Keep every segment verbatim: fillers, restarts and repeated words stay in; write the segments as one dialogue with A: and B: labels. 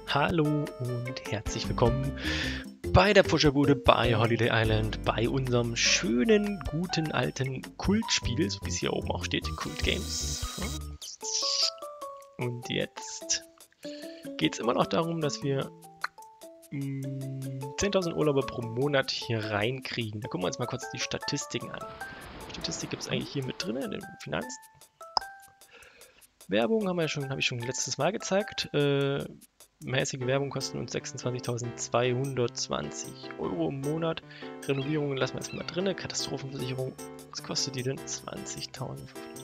A: Hallo und herzlich willkommen bei der Pusherbude bei Holiday Island, bei unserem schönen, guten, alten Kultspiel, so wie es hier oben auch steht, Kult Games. Und jetzt geht es immer noch darum, dass wir zehntausend Urlauber pro Monat hier reinkriegen. Da gucken wir uns mal kurz die Statistiken an. Statistik gibt es eigentlich hier mit drin, in den Finanzen. Werbung haben wir ja schon, habe ich schon letztes Mal gezeigt. Äh, mäßige Werbung kosten uns sechsundzwanzigtausendzweihundertzwanzig Euro im Monat. Renovierungen lassen wir erstmal drin. Katastrophenversicherung, was kostet die denn? zwanzigtausend.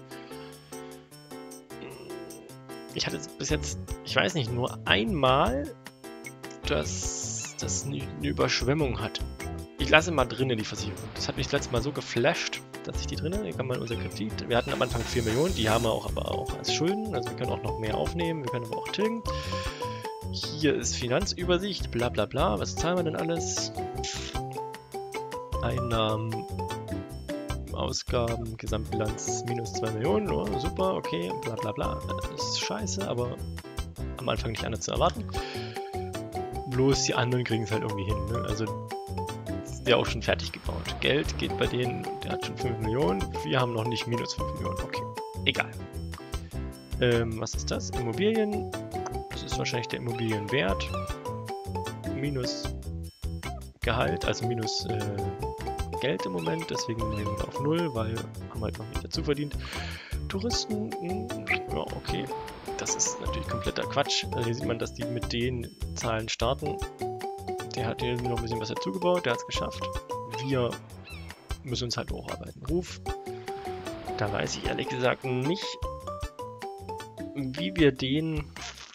A: Ich hatte bis jetzt, ich weiß nicht, nur einmal, dass das eine Überschwemmung hat. Ich lasse mal drinnen die Versicherung. Das hat mich das letzte Mal so geflasht, dass ich die drinnen, hier kann man unser Kredit, wir hatten am Anfang vier Millionen, die haben wir auch aber auch als Schulden, also wir können auch noch mehr aufnehmen, wir können aber auch tilgen. Hier ist Finanzübersicht, bla bla bla, was zahlen wir denn alles? Einnahmen, Ausgaben, Gesamtbilanz minus zwei Millionen, oh, super, okay, bla bla bla, das ist scheiße, aber am Anfang nicht anders zu erwarten. Bloß die anderen kriegen es halt irgendwie hin, ne? Also ja auch schon fertig gebaut. Geld geht bei denen, der hat schon fünf Millionen, wir haben noch nicht minus fünf Millionen, okay, egal. Ähm, was ist das? Immobilien, das ist wahrscheinlich der Immobilienwert, minus Gehalt, also minus äh, Geld im Moment, deswegen nehmen wir auf null, weil haben halt noch nicht dazu verdient. Touristen, mh, ja okay, das ist natürlich kompletter Quatsch. Also hier sieht man, dass die mit den Zahlen starten. Der hat hier noch ein bisschen was dazugebaut, der hat es geschafft. Wir müssen uns halt hocharbeiten. Ruf, da weiß ich ehrlich gesagt nicht, wie wir den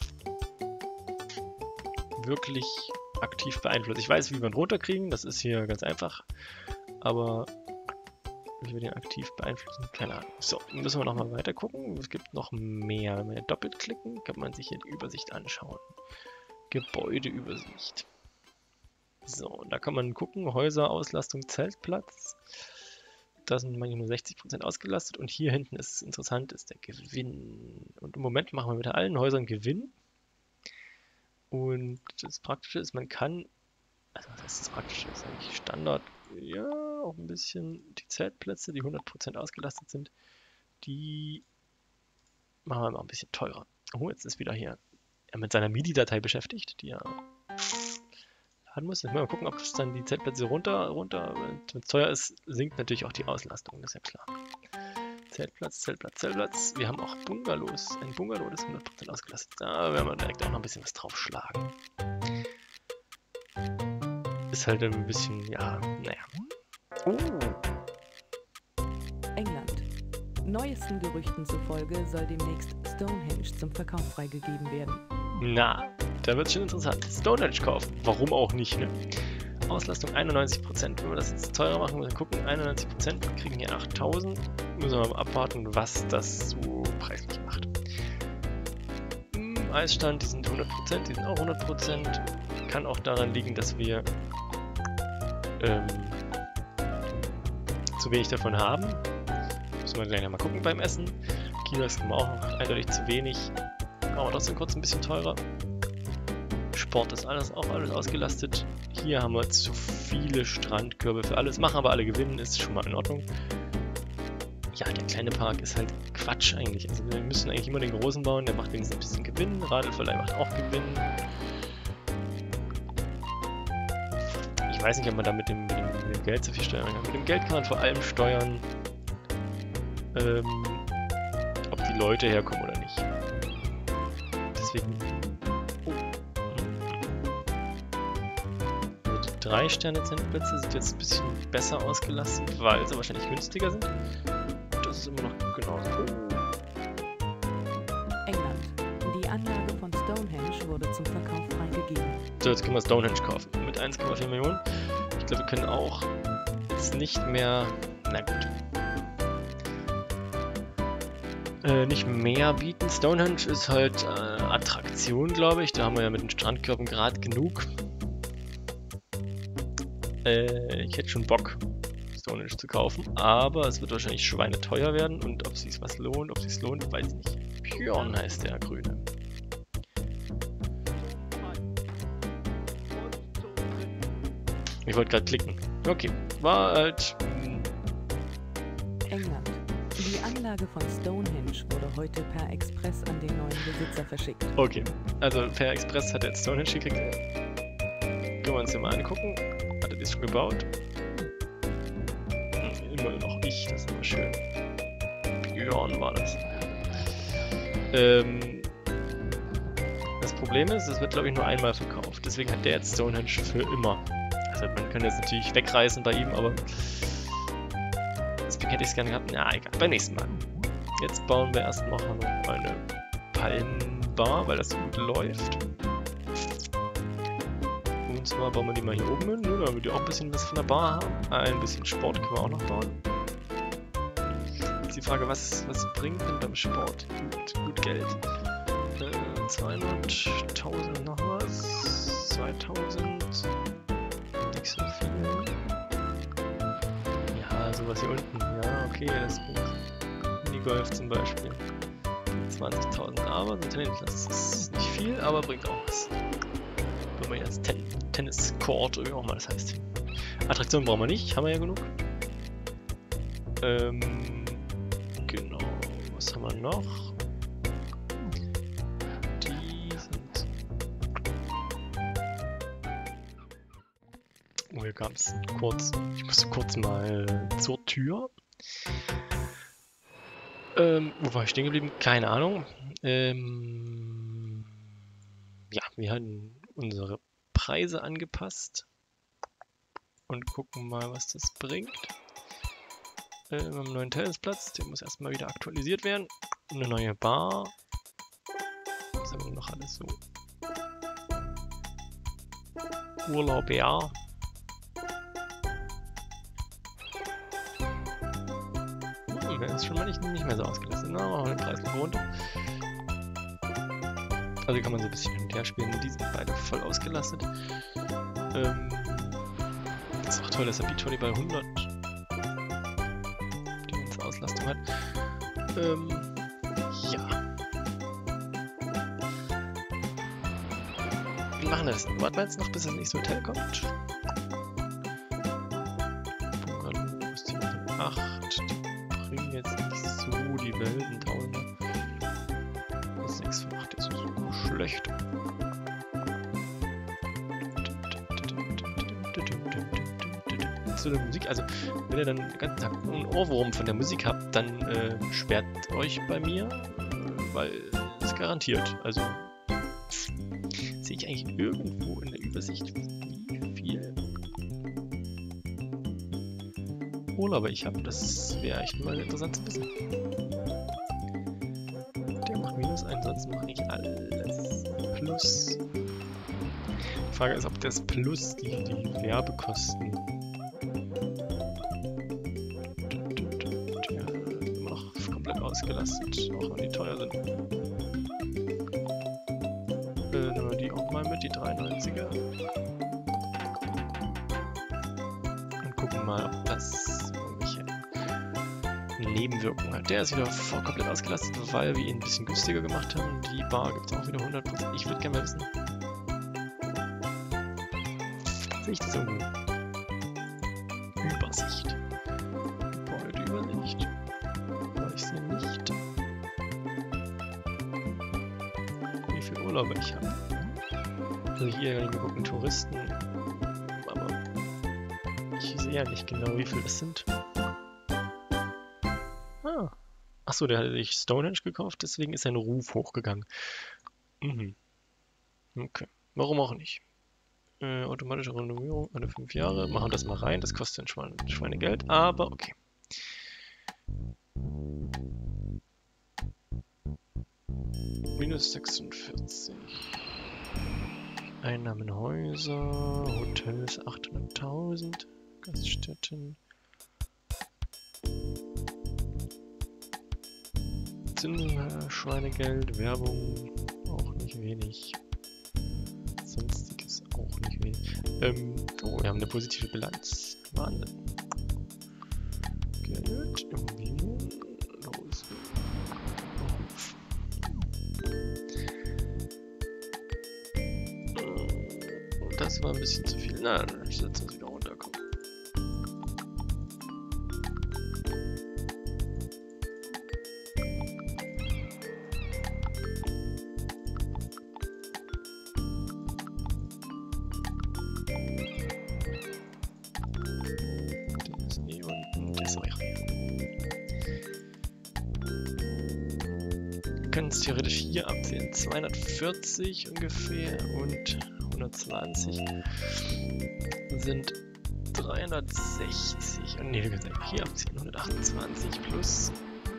A: wirklich aktiv beeinflussen. Ich weiß, wie wir ihn runterkriegen, das ist hier ganz einfach, aber wie wir den aktiv beeinflussen, keine Ahnung. So, müssen wir nochmal weiter gucken. Es gibt noch mehr. Wenn wir doppelt klicken, kann man sich hier die Übersicht anschauen. Gebäudeübersicht. So, und da kann man gucken, Häuser, Auslastung, Zeltplatz. Da sind manchmal nur sechzig Prozent ausgelastet und hier hinten ist interessant, ist der Gewinn. Und im Moment machen wir mit allen Häusern Gewinn. Und das Praktische ist, man kann, also was heißt das Praktische, ist eigentlich Standard, ja, auch ein bisschen die Zeltplätze, die hundert Prozent ausgelastet sind, die machen wir mal ein bisschen teurer. Oh, jetzt ist wieder hier er mit seiner M I D I-Datei beschäftigt, die er laden muss. Jetzt mal gucken, ob es dann die Zeltplätze runter, runter, wenn es teuer ist, sinkt natürlich auch die Auslastung, das ist ja klar. Zeltplatz, Zeltplatz, Zeltplatz. Wir haben auch Bungalows. Ein Bungalow ist hundert Prozent ausgelastet. Da werden wir direkt auch noch ein bisschen was draufschlagen. Ist halt ein bisschen, ja, naja. Oh.
B: England. Neuesten Gerüchten zufolge soll demnächst Stonehenge zum Verkauf freigegeben werden.
A: Na, da wird es schon interessant. Stonehenge kaufen. Warum auch nicht, ne? Auslastung einundneunzig Prozent. Wenn wir das jetzt teurer machen, müssen wir gucken. einundneunzig Prozent, wir kriegen hier achttausend. Müssen wir mal abwarten, was das so preislich macht. Hm, Eisstand, die sind hundert Prozent, die sind auch hundert Prozent. Kann auch daran liegen, dass wir ähm, zu wenig davon haben. Müssen wir gleich mal gucken beim Essen. Kilos haben wir auch noch eindeutig zu wenig. Aber trotzdem kurz ein bisschen teurer. Sport ist alles auch alles ausgelastet. Hier haben wir zu viele Strandkörbe für alles. Machen aber alle gewinnen, ist schon mal in Ordnung. Ja, der kleine Park ist halt Quatsch eigentlich. Also wir müssen eigentlich immer den großen bauen, der macht wenigstens ein bisschen Gewinn. Radlverleih macht auch Gewinn. Ich weiß nicht, ob man da mit dem, mit dem, mit dem Geld so viel steuern kann. Mit dem Geld kann man vor allem steuern, ähm, ob die Leute herkommen oder nicht. Deswegen... drei Sterne Zeltplätze sind jetzt ein bisschen besser ausgelastet, weil sie wahrscheinlich günstiger sind. Das ist immer noch genauso.
B: England. Die Anlage von Stonehenge wurde zum Verkauf freigegeben.
A: So, jetzt können wir Stonehenge kaufen. Mit eins Komma vier Millionen. Ich glaube, wir können auch jetzt nicht mehr... Na gut. Äh, nicht mehr bieten. Stonehenge ist halt äh, Attraktion, glaube ich. Da haben wir ja mit den Strandkörben gerade genug. Äh, ich hätte schon Bock, Stonehenge zu kaufen, aber es wird wahrscheinlich schweineteuer werden und ob es sich was lohnt, ob es sich lohnt, weiß ich nicht. Björn heißt der Grüne. Ich wollte gerade klicken. Okay, war halt...
B: England. Die Anlage von Stonehenge wurde heute per Express an den neuen Besitzer verschickt.
A: Okay, also per Express hat er jetzt Stonehenge gekriegt. Können wir uns den mal angucken. Hat er das schon gebaut? Hm, immer noch ich, das ist immer schön. Björn war das. Ähm, das Problem ist, es wird glaube ich nur einmal verkauft. Deswegen hat der jetzt Stonehenge für immer. Also man kann jetzt natürlich wegreißen bei ihm, aber deswegen hätte ich es gerne gehabt. Na egal, beim nächsten Mal. Jetzt bauen wir erstmal noch eine Palmenbar, weil das so gut läuft. Und zwar bauen wir die mal hier oben hin, ne, damit wir auch ein bisschen was von der Bar haben. Ein bisschen Sport können wir auch noch bauen. Jetzt die Frage, was, was bringt denn beim Sport gut, gut Geld? Äh, zweihunderttausend noch was? zweitausend? Nicht so viel. Ja, sowas hier unten. Ja, okay, das bringt Minigolf zum Beispiel. zwanzigtausend, aber so Tennis, das ist nicht viel, aber bringt auch was. Wenn man jetzt Ten Tennis-Court oder wie auch mal das heißt. Attraktionen brauchen wir nicht, haben wir ja genug. Ähm, genau, was haben wir noch? Die sind... Oh, hier gab es kurz... Ich musste kurz mal zur Tür. Ähm, wo war ich stehen geblieben? Keine Ahnung. Ähm, ja, wir hatten unsere Preise angepasst und gucken mal, was das bringt. Äh, wir haben einen neuen Tennisplatz, der muss erstmal wieder aktualisiert werden. Eine neue Bar. Was haben wir noch alles so? Urlaub, ja. Der ist schon mal nicht, nicht mehr so ausgelastet. Na, machen wir den Preis noch runter. Also hier kann man so ein bisschen hin und her spielen. Die sind beide voll ausgelastet. Ähm, das ist auch toll, dass der Beachvolleyball hundert die ganze Auslastung hat. Ähm, ja. Wie machen wir das? Warten wir jetzt noch, bis das nächste Hotel kommt. Bungalow ist die acht. Die jetzt nicht so die Welten tausend. sechs von acht ist so schlecht. Zu der Musik, also wenn ihr dann den ganzen Tag einen Ohrwurm von der Musik habt, dann äh, sperrt euch bei mir, äh, weil es garantiert. Also sehe ich eigentlich irgendwo in der Übersicht, wie viel Urlauber ich habe. Das wäre echt mal interessant zu wissen. Der macht Minus, ansonsten mache ich alles Plus. Die Frage ist, ob das Plus die, die Werbekosten ja, immer noch komplett ausgelastet, auch wenn die teuer sind. Äh, nehmen wir die auch mal mit, die dreiundneunziger. Und gucken mal, ob das Nebenwirkungen hat. Der ist wieder voll komplett ausgelastet, weil wir ihn ein bisschen günstiger gemacht haben. Die Bar gibt es auch wieder hundert Prozent. Ich würde gerne mal wissen. Sehe ich das irgendwo? Übersicht. Gebäudeübersicht. Aber ich sehe nicht, wie viele Urlauber ich habe. Also hier kann ich mal gucken, Touristen. Aber ich sehe ja nicht genau, wie viele das sind. Achso, der hat sich Stonehenge gekauft, deswegen ist sein Ruf hochgegangen. Mhm. Okay. Warum auch nicht? Äh, automatische Renovierung alle fünf Jahre. Machen das mal rein. Das kostet ein Schweine, Schweinegeld, aber okay. Minus sechsundvierzig. Einnahmenhäuser, Hotels achthunderttausend, Gaststätten. Schweinegeld, Werbung, auch nicht wenig. Sonstiges auch nicht wenig. Ähm, oh, wir haben eine positive Bilanz. Wahnsinn. Geld, Immobilien, los. Das war ein bisschen zu viel. Na, dann setzen wir es wieder runter. können es theoretisch hier abzählen. zweihundertvierzig ungefähr und hundertzwanzig sind dreihundertsechzig. Und nee, wir können es hier abziehen. hundertachtundzwanzig plus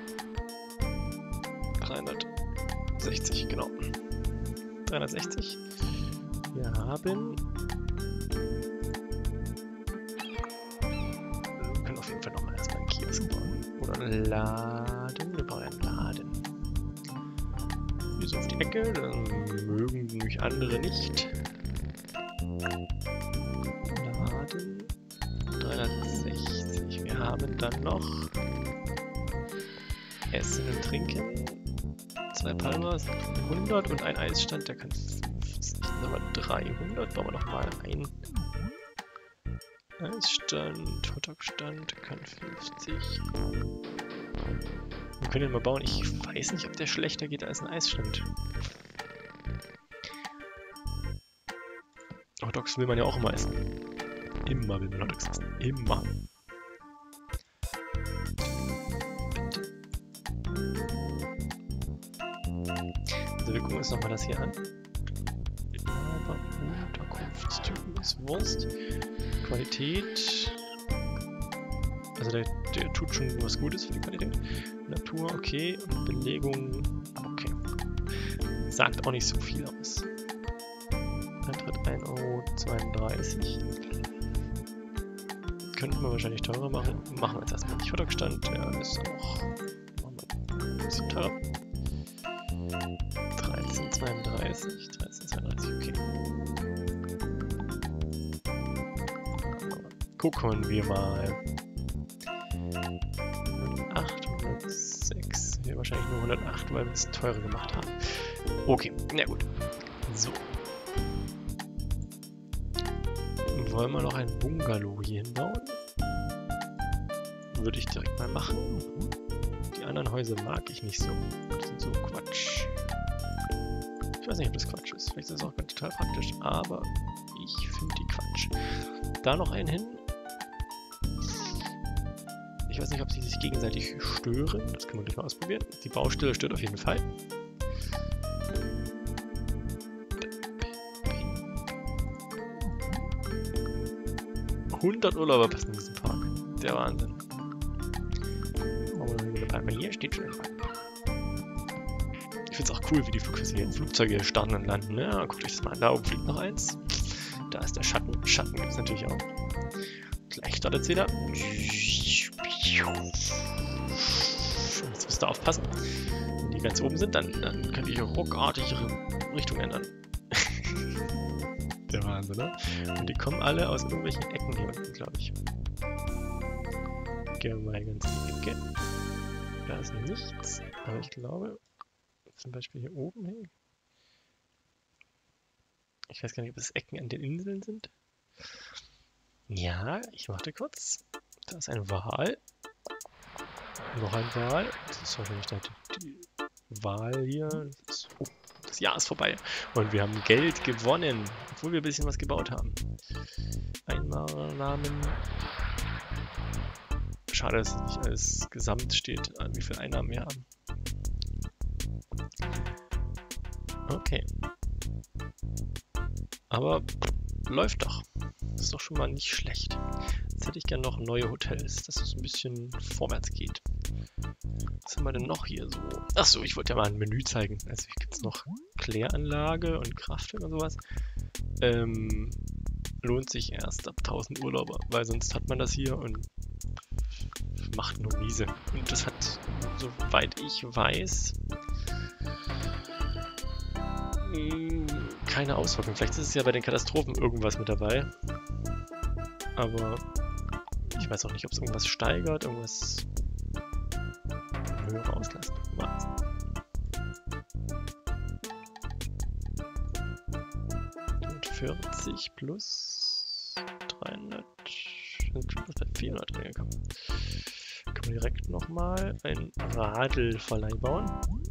A: dreihundertsechzig, genau. dreihundertsechzig. Wir haben... Wir können auf jeden Fall nochmal erstmal einen Kiosk bauen. Oder einen Laden. Wir bauen einen Laden. Hier so auf die Ecke. Dann mögen mich andere nicht. Laden. dreihundertsechzig. Wir haben dann noch Essen und Trinken. Zwei Palmas, hundert und ein Eisstand, der kann fünfzig, aber dreihundert. Bauen wir nochmal ein. Eisstand, Hotdog-Stand, kann fünfzig. Wir können den mal bauen. Ich weiß nicht, ob der schlechter geht als ein Eisstand. Hotdogs will man ja auch immer essen. Immer will man Hotdogs essen. Immer. Also wir gucken uns nochmal das hier an. Aber Unterkunftstypen ist Wurst. Qualität. Also der, der tut schon was Gutes für die Qualität. Natur, okay. Und Belegung, okay. Sagt auch nicht so viel aus. Eintritt ein Euro zweiunddreißig. Könnten wir wahrscheinlich teurer machen. Machen wir jetzt erstmal nicht. Hotdog-Stand, der ist auch ein bisschen teurer. dreizehn zweiunddreißig, dreizehn zweiunddreißig, okay. Gucken wir mal. hundertacht, hundertsechs. Hier wahrscheinlich nur hundertacht, weil wir es teurer gemacht haben. Okay, na gut. So. Wollen wir noch ein Bungalow hier hinbauen? Würde ich direkt mal machen. Die anderen Häuser mag ich nicht so. Das sind so Quatsch. Ich weiß nicht, ob das Quatsch ist. Vielleicht ist das auch ganz total praktisch, aber ich finde die Quatsch. Da noch einen hin. Ich weiß nicht, ob sie sich gegenseitig stören. Das können wir gleich mal ausprobieren. Die Baustelle stört auf jeden Fall. hundert Urlauber passen in diesen Park. Der Wahnsinn. Aber hier steht schon. Ich finde es auch cool, wie die Flugzeuge starten und landen. Ne? Guckt euch das mal an. Da oben fliegt noch eins. Da ist der Schatten. Schatten gibt es natürlich auch. Gleich startet es wieder. Jetzt müsst ihr aufpassen. Wenn die ganz oben sind, dann, dann könnt ihr ruckartig ihre Richtung ändern. Der Wahnsinn, ne? Und die kommen alle aus irgendwelchen Ecken hier unten, glaube ich. Gehen wir mal ganz in die Ecke. Da ist nichts, aber ich glaube, zum Beispiel hier oben hin. Ich weiß gar nicht, ob es Ecken an den Inseln sind. Ja, ich warte kurz. Da ist ein Wal. Noch ein Wal. Das ist wahrscheinlich die, die Wal hier. Das, ist, oh, das Jahr ist vorbei. Und wir haben Geld gewonnen, obwohl wir ein bisschen was gebaut haben. Einnahmennamen. Schade, dass es nicht als Gesamt steht, wie viele Einnahmen wir haben. Okay. Aber läuft doch. Das ist doch schon mal nicht schlecht. Jetzt hätte ich gerne noch neue Hotels, dass es ein bisschen vorwärts geht. Was haben wir denn noch hier so? Achso, ich wollte ja mal ein Menü zeigen. Also hier gibt es noch Kläranlage und Kraftwerk und sowas. Ähm, lohnt sich erst ab tausend Urlauber, weil sonst hat man das hier und macht nur miese. Und das hat, soweit ich weiß, keine Auswirkung. Vielleicht ist es ja bei den Katastrophen irgendwas mit dabei. Aber ich weiß auch nicht, ob es irgendwas steigert, irgendwas höhere Auslastung macht. Und vierzig plus dreihundert, sind schon bei vierhundert reingekommen. Können wir direkt nochmal ein Radlverleih bauen.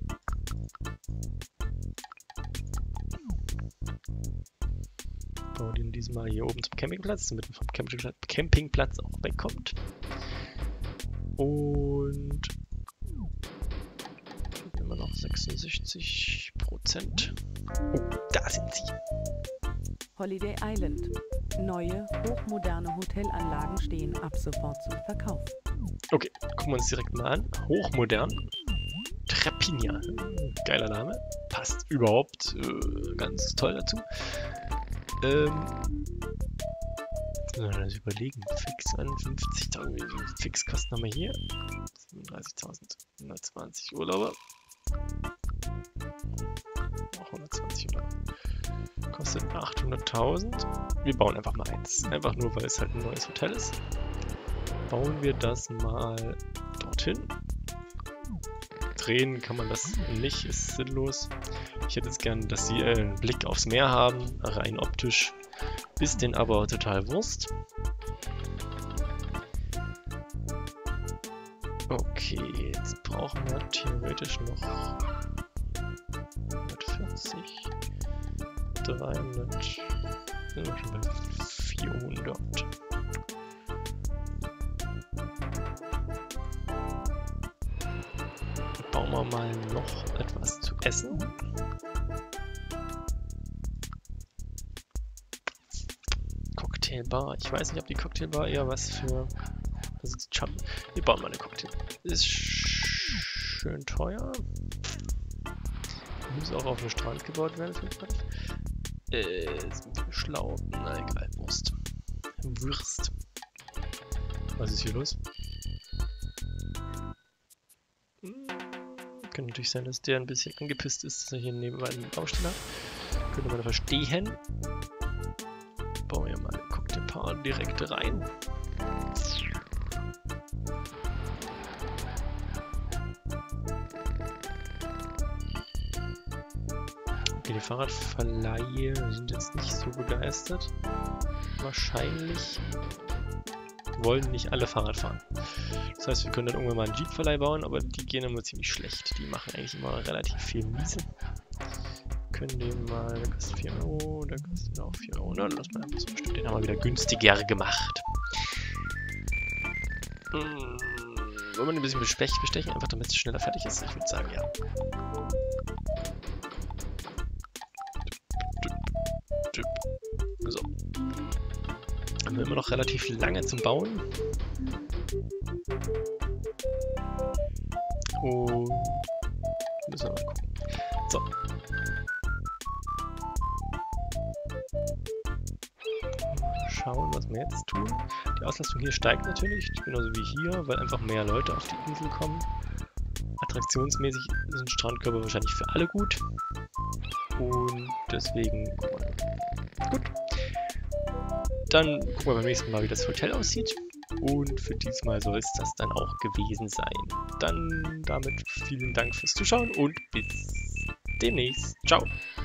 A: Bauen den diesmal hier oben zum Campingplatz, damit man vom Campingplatz auch wegkommt. Und immer noch sechs sechsundsechzig Prozent. Oh, da sind sie.
B: Holiday Island. Neue, hochmoderne Hotelanlagen stehen ab sofort zum Verkauf.
A: Okay, gucken wir uns direkt mal an. Hochmodern. Trapinha. Geiler Name. Passt überhaupt äh, ganz toll dazu. Ähm, jetzt müssen wir das überlegen. Fix einundfünfzigtausend. Wie viel Fixkosten haben wir hier? siebenunddreißigtausend. hundertzwanzig Urlauber. Auch hundertzwanzig Urlauber. Kostet achthunderttausend. Wir bauen einfach mal eins. Einfach nur, weil es halt ein neues Hotel ist. Bauen wir das mal dorthin. Drehen kann man das nicht, ist sinnlos. Ich hätte jetzt gern, dass sie äh, einen Blick aufs Meer haben, rein optisch. Ist denen aber total Wurst. Okay, jetzt brauchen wir theoretisch noch hundertvierzig, dreihundert, sind wir schon bei vierhundert. Bauen wir mal noch etwas zu essen. Cocktailbar. Ich weiß nicht, ob die Cocktailbar eher was für... Also wir bauen mal eine Cocktailbar. Ist schön teuer. Muss auch auf dem Strand gebaut werden. Äh, sind wir schlau? Na egal, Wurst. Wurst. Was ist hier los? Könnte natürlich sein, dass der ein bisschen angepisst ist, dass er hier nebenbei einen Baustelle hat. Könnte man verstehen. Bauen wir mal ein Cocktailpaar direkt rein. Okay, die Fahrradverleihe sind jetzt nicht so begeistert. Wahrscheinlich wollen nicht alle Fahrrad fahren. Das heißt, wir können dann irgendwann mal einen Jeep-Verleih bauen, aber die gehen immer ziemlich schlecht. Die machen eigentlich immer relativ viel Miese. Wir können den mal, der kostet vier Euro, der kostet auch vier Euro. Na, lass mal einfach so bestimmt. Den haben wir wieder günstiger gemacht. Hm, wollen wir ein bisschen bestechen, einfach damit es schneller fertig ist? Ich würde sagen, ja. So. Haben wir immer noch relativ lange zum Bauen. Und müssen wir mal gucken. So. Schauen, was wir jetzt tun. Die Auslastung hier steigt natürlich, genauso wie hier, weil einfach mehr Leute auf die Insel kommen. Attraktionsmäßig sind Strandkörper wahrscheinlich für alle gut. Und deswegen gucken wir. Gut. Dann gucken wir beim nächsten Mal, wie das Hotel aussieht. Und für diesmal soll es das dann auch gewesen sein. Dann damit vielen Dank fürs Zuschauen und bis demnächst. Ciao.